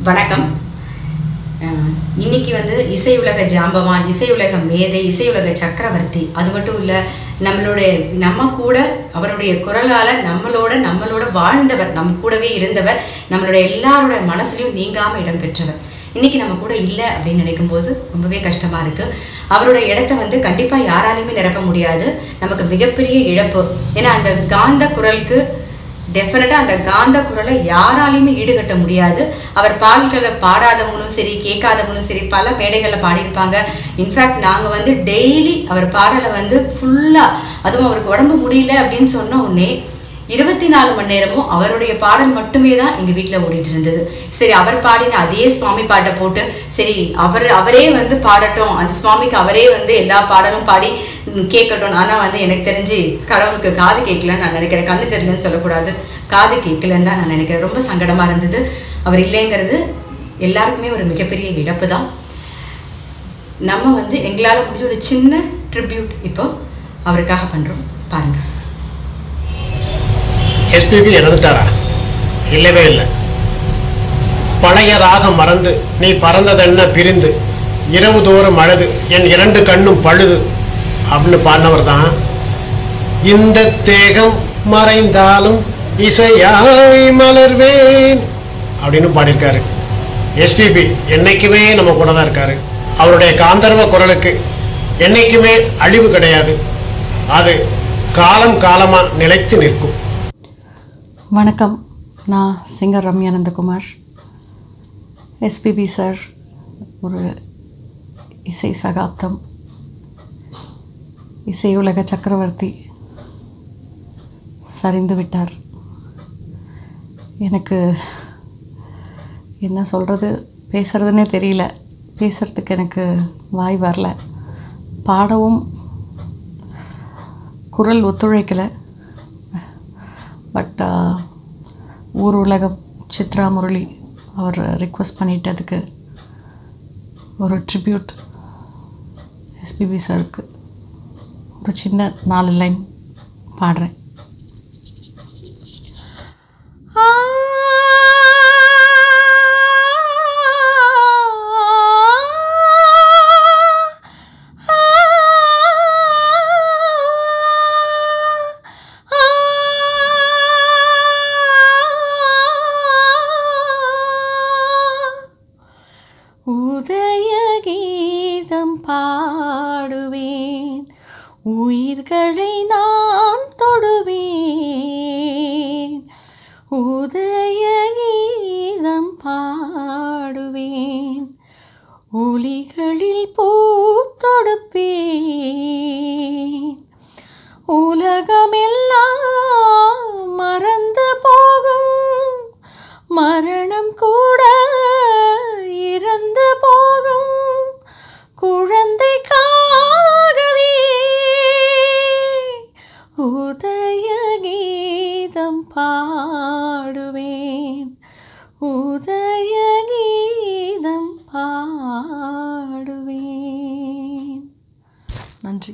வணக்கம். இன்னைக்கு இசை உலக ஜாம்பவான், இசை உலக மேதை, இசை உலக சக்கரவர்த்தி, அது மட்டும் இல்லை, நம்ம கூட அவருடைய குரலால் நம்மளோட வாழ்ந்தவர், நம்ம கூடவே இருந்தவர், நம்மளுடைய எல்லாரோட மனசுலையும் நீங்காமல் இடம் பெற்றவர் இன்னைக்கு நம்ம கூட இல்லை அப்படின்னு நினைக்கும் போது ரொம்பவே கஷ்டமாக இருக்குது. அவரோட இடத்த கண்டிப்பாக யாராலையுமே நிரப்ப முடியாது. நமக்கு மிகப்பெரிய இழப்பு. ஏன்னா அந்த காந்த குரலுக்கு டெஃபினட்டாக அந்த காந்த குரலை யாராலையுமே ஈடுகட்ட முடியாது. அவர் பாடல்களை பாடாதவங்களும் சரி, கேட்காதவங்களும் சரி, பல மேடைகளில் பாடியிருப்பாங்க. இன்ஃபேக்ட் நாங்கள் டெய்லி அவர் பாடலை ஃபுல்லாக, அதுவும் அவருக்கு உடம்பு முடியல அப்படின்னு சொன்ன உடனே 24 மணி நேரமும் அவருடைய பாடல் மட்டுமே தான் எங்கள் வீட்டில் ஓடிட்டு இருந்தது. சரி, அவர் பாடின அதே சுவாமி பாட்டை போட்டு சரி அவரே பாடட்டும், அந்த சுவாமிக்கு அவரே எல்லா பாடலும் பாடி கேட்கட்டும். ஆனால் எனக்கு தெரிஞ்சு கடவுளுக்கு காது கேட்கலன்னு நான் நினைக்கிறேன். கண்ணு தெரியலன்னு சொல்லக்கூடாது, காது கேட்கலன்னு தான் நான் நினைக்கிறேன். ரொம்ப சங்கடமாக இருந்தது. அவர் இல்லைங்கிறது எல்லாருக்குமே ஒரு மிகப்பெரிய இழப்பு தான். நம்ம எங்களால் முடிஞ்ச ஒரு சின்ன ட்ரிபியூட் இப்போ அவருக்காக பண்ணுறோம், பாருங்கள். எஸ்பிபி இறந்துட்டாரா? இல்லவே இல்லை. பழையதாக மறந்து நீ பறந்ததென்ன பிரிந்து இரவு தோறும் அழுது என் 2 கண்ணும் பழுது அப்படின்னு பாடினவர் தான். இந்த தேகம் மறைந்தாலும் இசையாய் மலர்வேன் அப்படின்னு பாடியிருக்காரு. எஸ்பிபி என்னைக்குமே நம்ம கூட தான் இருக்காரு. அவருடைய காந்தர்வ குரலுக்கு என்னைக்குமே அழிவு கிடையாது. அது காலம் காலமாக நிலைத்து நிற்கும். வணக்கம், நான் சிங்கர் ரம்யா நந்தகுமார். எஸ்பிபி சார் ஒரு இசை சகாப்தம், இசை உலக சக்கரவர்த்தி சரிந்து விட்டார். எனக்கு என்ன சொல்கிறது, பேசுகிறதுனே தெரியல. பேசுகிறதுக்கு எனக்கு வாய் வரல. பாடவும் குரல் ஒத்துழைக்கலை. பட் ஊர் உலகம் சித்ரா முரளி அவர் ரிக்வெஸ்ட் பண்ணிட்டதுக்கு ஒரு ட்ரிபியூட் எஸ்பிபி சாருக்கு ஒரு சின்ன 4 லைன் பாடுறேன். பாடுவேன், உயிர்களை நான் தொடுவேன். உதய கீதம் பாடுவேன், ஒலிகளில் பூத்தொடுப்பேன். உலகமெல்லாம் மறந்து போகும், மரணம் கூட இறந்து போகும், குழந்தைக்காகவே உதய கீதம் பாடுவேன், உதய கீதம் பாடுவேன். நன்றி.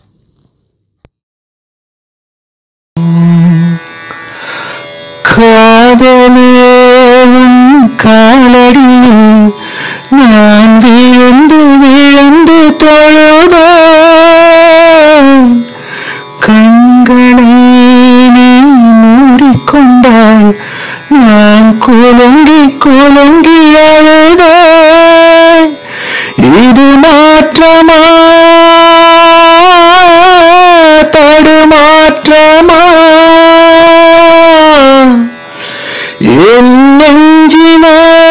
காதலேவும் காலடியில் நான் விழுந்து விழுந்து தொழுதேன். கண்களை நீ மூடிக்கொண்டால் நான் குலுங்கி குலுங்கி அழுதேன். இது மாற்றமா தடுமாற்றமா? என் நெஞ்சிலே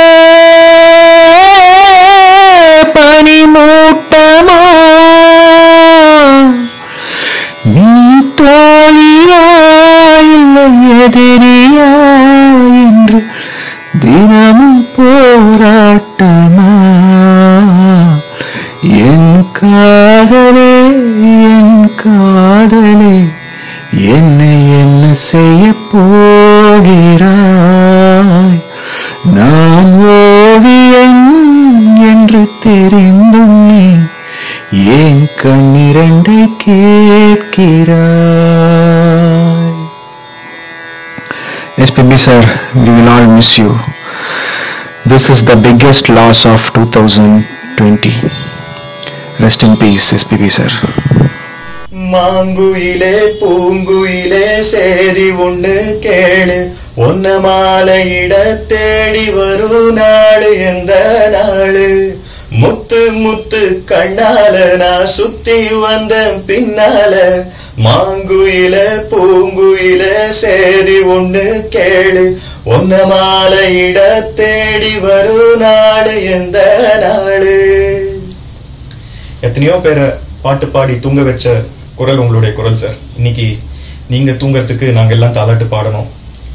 பனிமூட்டமா? நீ தோழியா இல்லை எதிரியா என்று தினமும் போராட்டமா? என் காதலே என் காதலே என்னை என்ன செய்ய போகிறாய்? நான் ஓவியன் என்று தெரிந்தும் நீ ஏன் கண்ணிரண்டை கேட்கிறாய்? SPB sir, we will all miss you. This is the biggest loss of 2020. Rest in peace, SPB sir. மாங்குயிலே பூங்குயிலே சேதி ஒண்ணு கேளு, ஒன்ன மாலையிட தேடி வரும் நாடு எந்த நாளு, முத்து முத்து கண்ணால நான் சுத்தி வந்த பின்னால, மாங்குயில பூங்குயில சேதி ஒண்ணு கேளு, ஒன்ன மாலையிட தேடி வரும் நாடு எந்த நாளு. எத்தனையோ பேரை பாட்டு பாடி தூங்க வச்ச குரல் உங்களுடைய குரல் சார். இன்னைக்கு நீங்க தூங்கறதுக்கு நாங்க எல்லாம் தாலாட்டு பாடணும்.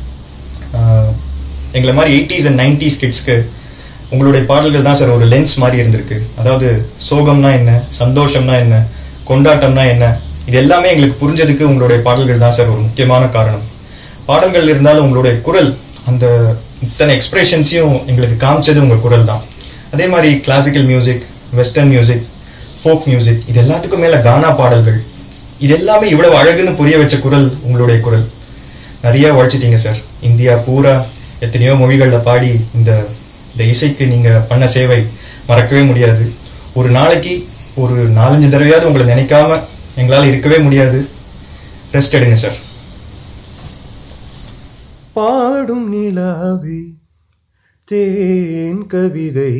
எங்களை மாதிரி 80s and 90s கிட்ஸ்க்கு உங்களுடைய பாடல்கள் தான் சார் ஒரு லென்ஸ் மாதிரி இருந்திருக்கு. அதாவது சோகம்னா என்ன, சந்தோஷம்னா என்ன, கொண்டாட்டம்னா என்ன, இது எல்லாமே எங்களுக்கு புரிஞ்சதுக்கு உங்களுடைய பாடல்கள் தான் சார் ஒரு முக்கியமான காரணம். பாடல்கள் இருந்தாலும் உங்களுடைய குரல் அந்த இத்தனை எக்ஸ்பிரஷன்ஸையும் எங்களுக்கு காமிச்சது உங்கள் குரல் தான். அதே மாதிரி classical music, western music, folk music, இது எல்லாத்துக்கும் மேலே கானா பாடல்கள், இது எல்லாமே இவ்வளவு அழகுன்னு புரிய வச்ச குரல் உங்களுடைய குரல். நிறைய உழைச்சிட்டீங்க சார். இந்தியா பூரா எத்தனையோ மொழிகளில் பாடி இந்த இசைக்கு நீங்கள் பண்ண சேவை மறக்கவே முடியாது. ஒரு நாளைக்கு ஒரு 4-5 தடவையாவது உங்களை நினைக்காம எங்களால் இருக்கவே முடியாது. ரெஸ்ட் எடுங்க சார். பாடும் நிலாவே தேன் கவிதை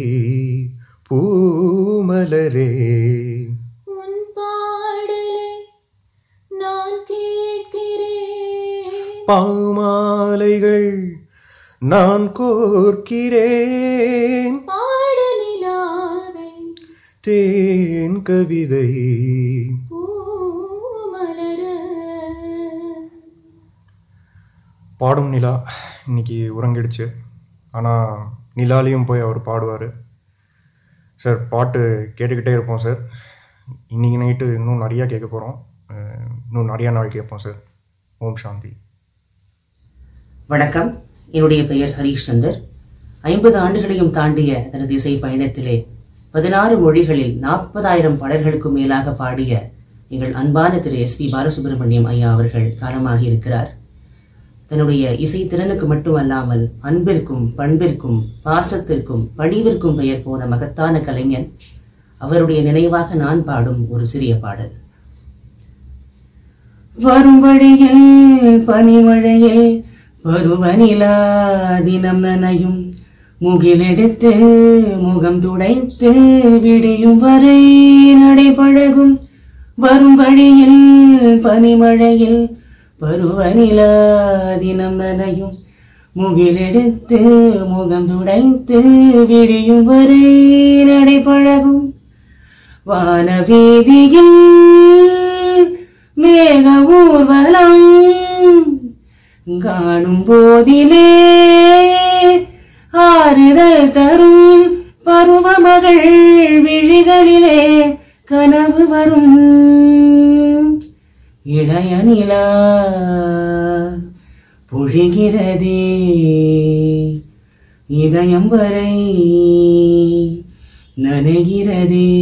பூமலரே, உன் பாடலை நான் கேட்கிறேன், பாமாலைகள் நான் கோர்க்கிறேன், பாடு நிலாவே தேன் கவிதை பூமலர. பாடும் நிலா இன்னைக்கு உறங்கிடுச்சு. ஆனால் நிலாலையும் போய் அவர் பாடுவார் சார். பாட்டு கேட்டுக்கிட்டே இருப்போம் சார். இன்றைக்கி நைட்டு இன்னும் நிறையா கேட்க போகிறோம். இன்னும் நிறையா நாள் கேட்போம் சார். ஓம் சாந்தி. வணக்கம். என்னுடைய பெயர் ஹரீஷ் சந்தர். 50 ஆண்டுகளையும் தாண்டிய தனது இசை பயணத்திலே 16 மொழிகளில் 40,000 பாடல்களுக்கும் மேலாக பாடிய எங்கள் அன்பான திரு SP பாலசுப்ரமணியம் ஐயா அவர்கள் காலமாகி இருக்கிறார். தன்னுடைய இசை திறனுக்கு மட்டுமல்லாமல் அன்பிற்கும் பண்பிற்கும் பாசத்திற்கும் பணிவிற்கும் பெயர் போன மகத்தான கலைஞன். அவருடைய நினைவாக நான் பாடும் ஒரு சிறிய பாடல். வரும் வழியில் பனிமழையில் பருவநிலா தினம் நனையும், முகிலெடுத்து முகம் துடைத்து விடியும் வரை நடைபழகும். வரும் வழியில் பனிமழையில் பருவநிலா தினம் நனையும், முகிலெடுத்து முகம் துடைத்து விடியும் வரை நடைபழகும். வானவீதியில் மேக ஊர்வலம் காணும் போதிலே ஆறுதல் தரும், பருவமகள் விழிகளிலே கனவு வரும். இளைய நிலா பொழிகிறதே இதயம் வரை நனைகிறதே.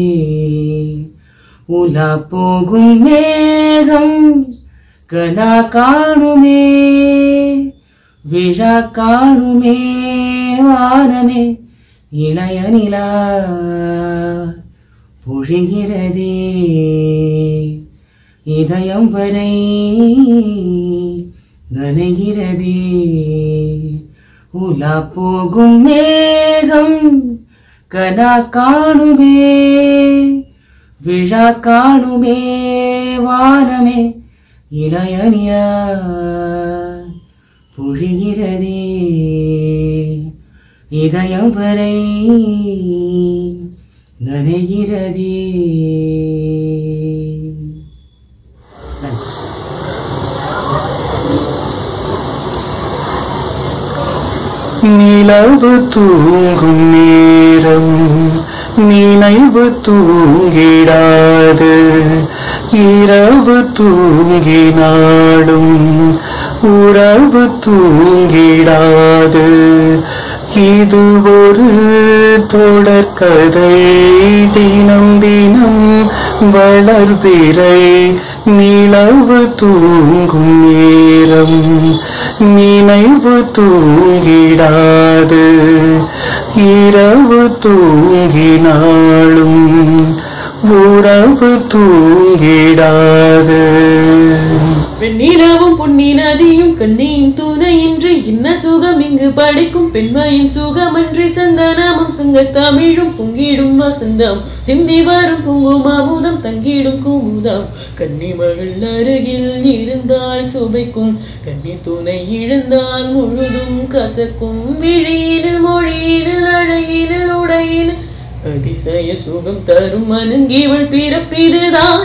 உலா போகும் மேகம் கனா காணுமே, விழா காணுமே வானமே. இளைய நிலா பொழிகிறதே இதயம் வரை நனைகிறதே. உலா போகும் மேகம் கனா காணுமே, விழா காணுமே வானமே. இளைய நிலா பொழிகிறதே இதயம் வரை நனைகிறதே. நிலவு தூங்கும் நேரம் நினைவு தூங்கிடாது, இரவு தூங்கினாடும் உறவு தூங்கிடாது. இது ஒரு தொடர்கதை, தினம் தினம் வளர்பிறை. நிலவு தூங்கும் நேரம் நினைவு தூங்கிடாது, இரவு தூங்கினாலும் உறவு தூங்கிடாது. வெண்ணிலவும் பொன்னி நதியும் கண்ணியின் துணையின்றி என்ன சுகம் இங்கு படிக்கும் பெண்மையின் சுகமன்றி சந்தனமும் சங்கத் தமிழும் பொங்கிடும் வசந்தம் சிந்தி வரும் குங்குமமுதம் தங்கிடும் குமுதம் கன்னி மகள் அருகில் இருந்தால் சுவைக்கும் கன்னி துணை இழந்தால் முழுதும் கசக்கும் விழியினு மொழியினு அழகினு உடையினு அதிசய சுகம் தரும் அணுங்கிவள் பிறப்பிதுதான்.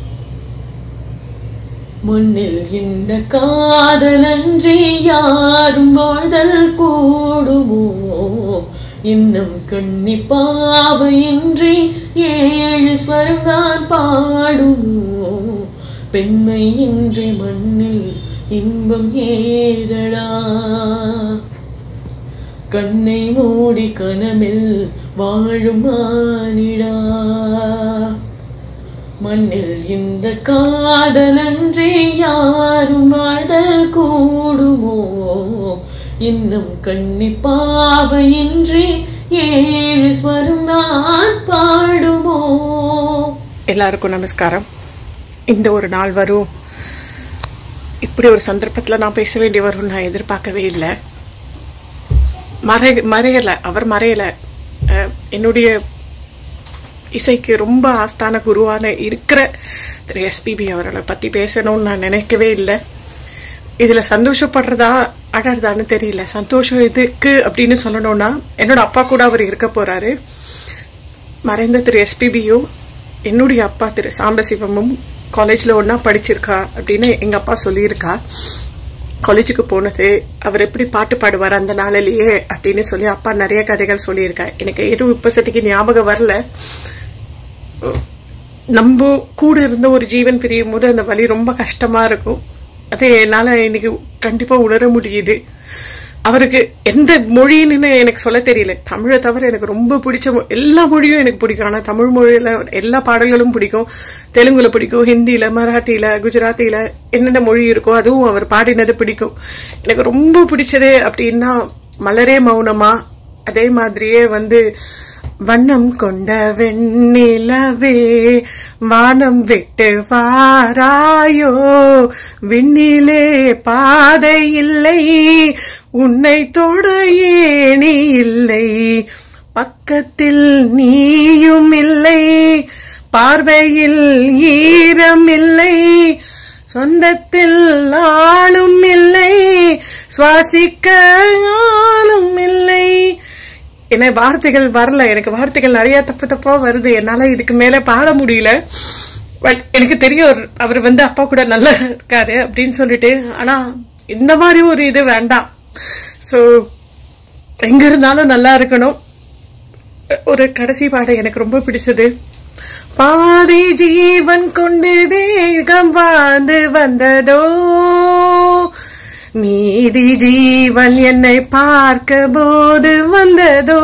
முன்னில் இந்த காதலன்றி யாரும் வாழ்தல் கூடுமோ இன்னும் கண்ணி பாவையின்றி 7 ஸ்வரம் தான் பாடுமோ பெண்மையின்றி மண்ணில் இன்பம் ஏதடா கண்ணை மூடி கனமில் வாழும் மானிடா மண்ணில் இந்த காதலன்றி யாரும் வாழ்தல் கூடுமோ இன்னும் கண்ணி பாவையின்றி 7 ஸ்வரம் தான் பாடுமோ. எல்லாருக்கும் நமஸ்காரம். இந்த ஒரு நாள் வரும், இப்படி ஒரு சந்தர்ப்பத்தில் நான் பேச வேண்டி வரும் நான் எதிர்பார்க்கவே இல்லை. அவர் மறையல. என்னுடைய இசைக்கு ரொம்ப ஆஸ்தான குருவான இருக்கிற திரு எஸ்பிபி அவர்களை பத்தி பேசணும்னு நான் நினைக்கவே இல்லை. இதுல சந்தோஷப்படுறதா அடறதான்னு தெரியல. சந்தோஷம் எதுக்கு அப்படின்னு சொல்லணும்னா, என்னோட அப்பா கூட அவர் இருக்க போறாரு. மறைந்த திரு எஸ்பிபியும் என்னுடைய அப்பா திரு சாம்பசிவமும் காலேஜ்ல ஒன்னா படிச்சிருக்கா அப்படின்னு எங்க அப்பா சொல்லியிருக்கா. காலேஜுக்கு போனது, அவர் எப்படி பாட்டு பாடுவார் அந்த நாளிலேயே அப்படின்னு சொல்லி அப்பா நிறைய கதைகள் சொல்லியிருக்கா. எனக்கு எதுவும் இப்போதைக்கு ஞாபகம் வரல. நம்ம கூட இருந்த ஒரு ஜீவன் பிரியும் போது அந்த வலி ரொம்ப கஷ்டமா இருக்கும். அதை என்னால இன்னைக்கு கண்டிப்பா உணர முடியுது. அவருக்கு எந்த மொழின்னு எனக்கு சொல்ல தெரியல. தமிழை தவிர எனக்கு ரொம்ப பிடிச்ச எல்லா மொழியும் எனக்கு பிடிக்கும். ஆனா தமிழ் மொழியில எல்லா பாடல்களும் பிடிக்கும். தெலுங்குல பிடிக்கும், ஹிந்தியில, மராட்டியில, குஜராத்தில என்னென்ன மொழி இருக்கோ அதுவும் அவர் பாடினது பிடிக்கும். எனக்கு ரொம்ப பிடிச்சது அப்படின்னா மலரே மௌனமா, அதே மாதிரியே வண்ணம் கொண்ட வெண்ணிலவே வானம் விட்டு வாராயோ விண்ணிலே பாதை இல்லை உன்னை தொட ஏணி இல்லை பக்கத்தில் நீயும் இல்லை பார்வையில் ஈரம் இல்லை சொந்தத்தில் ஆளும் இல்லை சுவாசிக்க ஆளும் இல்லை. என்ன வார்த்தைகள் வரல, எனக்கு வார்த்தைகள் நிறைய தப்பா வருது. என்னால இதுக்கு மேல பாட முடியல. பட் எனக்கு தெரியும் அவர் அப்பா கூட நல்லா இருக்காரு அப்படின்னு சொல்லிட்டு. ஆனா இந்த மாதிரி ஒரு இது வேண்டாம். சோ எங்க இருந்தாலும் நல்லா இருக்கணும். ஒரு கடைசி பாடம் எனக்கு ரொம்ப பிடிச்சது. பாதி ஜீவன் கொண்டு தேகம் வாழ்ந்து வந்ததோ மீதி ஜீவன் என்னை பார்க்க போது வந்ததோ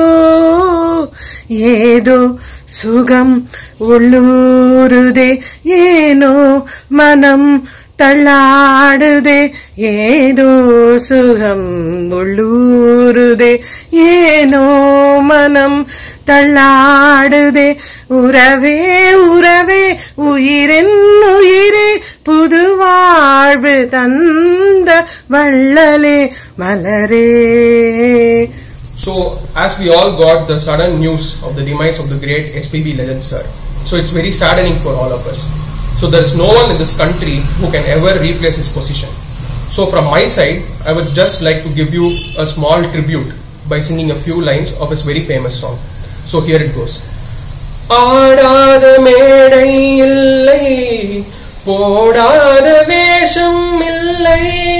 ஏதோ சுகம் உள்ளூருதே ஏனோ மனம் தள்ளாடுதே ஏதோ சுகம் உள்ளூருதே ஏனோ மனம் தள்ளாடுதே உறவே உறவே உயிரின் உயிரே புது வாழ்வு தந்த வள்ளலே மலரே. So, as we all got the sudden news of the demise of the great SPB legend sir, so it's very saddening for all of us. So there is no one in this country who can ever replace his position. So from my side, I would just like to give you a small tribute by singing a few lines of his very famous song. So here it goes. ஆடாத மேடை இல்லை போடாத வேஷம் இல்லை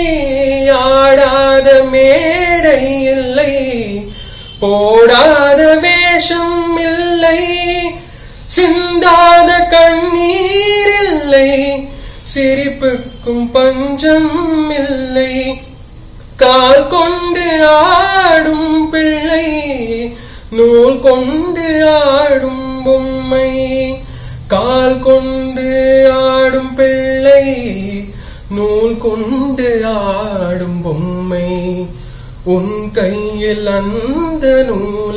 ஆடாத மேடை இல்லை போடாத வேஷம் இல்லை சிந்தாத கண்ணீர் இல்லை சிரிப்புக்கும் பஞ்சம் இல்லை கால் கொண்டு ஆடும் பிள்ளை நூல் கொண்டு ஆடும் பொம்மை கால் கொண்டு ஆடும் பிள்ளை நூல் கொண்டு ஆடும் பொம்மை உன் கையில் அந்த நூல்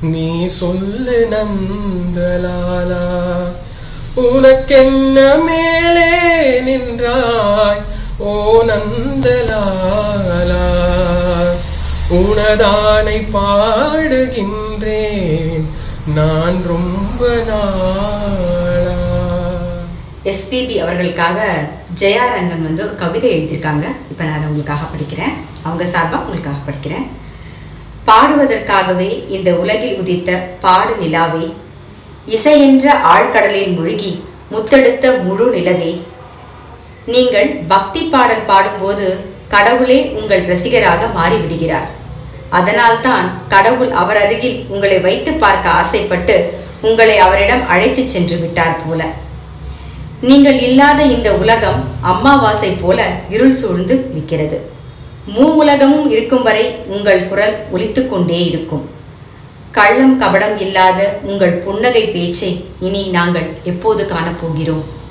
நீ சொல்லு நந்தலாலா, உனக்கென்ன மேலே நின்றாய் ஓ நந்தலாலா, உனதானை பாடுகின்றேன் நான் ரொம்ப நாளா. எஸ்பிபி அவர்களுக்காக ஜெயா ரங்கன் வந்து ஒரு கவிதை எழுதியிருக்காங்க. இப்போ நான் அதை உங்களுக்காக படிக்கிறேன், அவங்க சார்பாக உங்களுக்காக படிக்கிறேன். பாடுவதற்காகவே இந்த உலகில் உதித்த பாடு நிலாவே, இசையென்ற ஆழ்கடலில் மூழ்கி முத்தெடுத்த முழு நிலவே, நீங்கள் பக்தி பாடல் பாடும்போது கடவுளே உங்கள் ரசிகராக மாறிவிடுகிறார். அதனால்தான் கடவுள் அவர் அருகில் உங்களை வைத்து பார்க்க ஆசைப்பட்டு உங்களை அவரிடம் அழைத்து சென்று விட்டார் போல. நீங்கள் இல்லாத இந்த உலகம் அம்மாவாசை போல இருள் சூழ்ந்து இருக்கிறது. உலகமும் இருக்கும் வரை உங்கள் குரல் ஒலித்துக் கொண்டே இருக்கும். கள்ளம் கபடம் இல்லாத உங்கள் புன்னகை பேச்சை இனி நாங்கள் எப்போது காணப்போகிறோம்?